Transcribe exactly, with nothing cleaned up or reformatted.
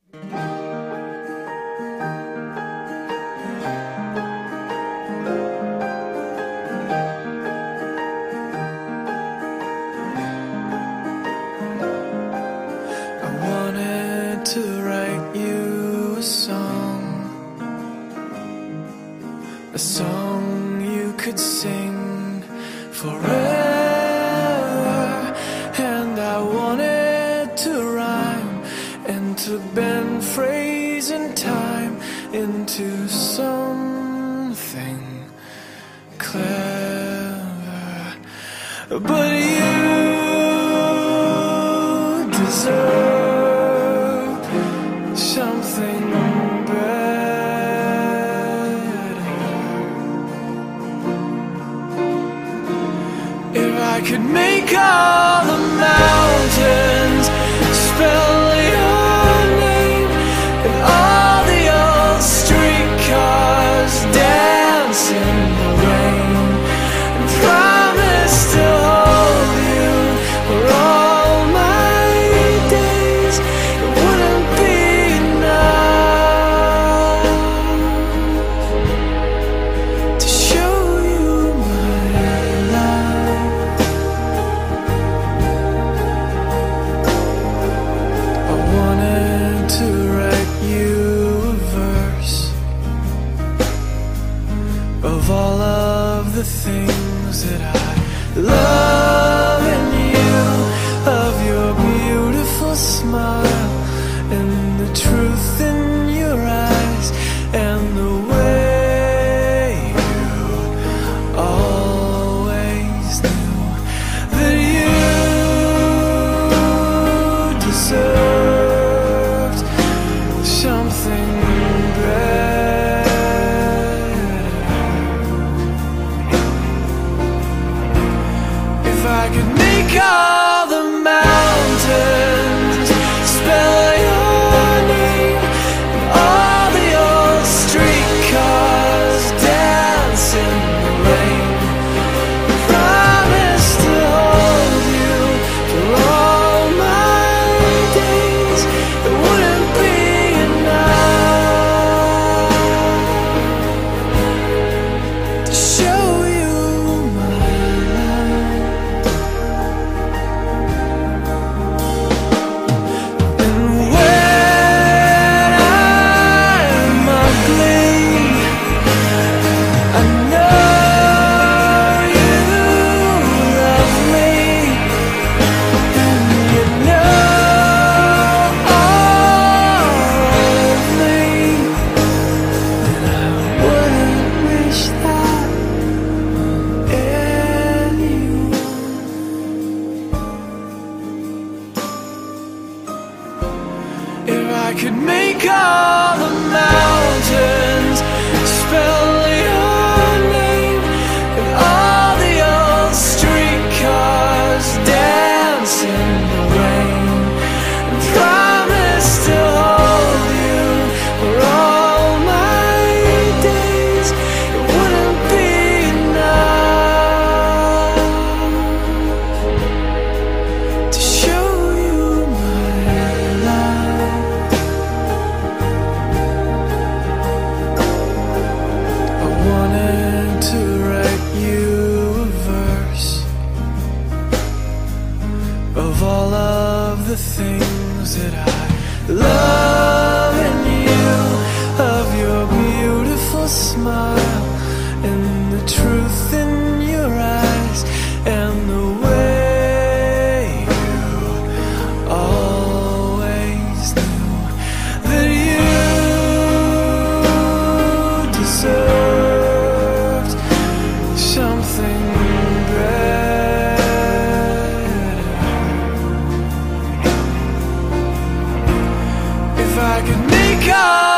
To write you a song, a song you could sing forever. And I wanted to rhyme and to bend phrase and time into something clever. But you deserve something better. If I could make all the mountains spell your name, and all the old streetcars dance in the rain, and promise to hold you for all my days, it wouldn't be all of the things that I love in you, of your beautiful smile and the truth in your eyes, and the way you always knew that you deserved something better. If I could make all the mountains spell your name, and all the old streetcars dance in the rain, promise to hold you for all my days, it wouldn't be enough to show you my life. If I could make all the mountains spell your name, and all the old streetcars dance in the rain, and promise to hold you for all my days, it wouldn't be enough to show you my life. I wanted to write you a verse of all of the things that I love in you, of your beautiful smile and the truth in your eyes, and the way you always knew that you deserved something better. If I could make all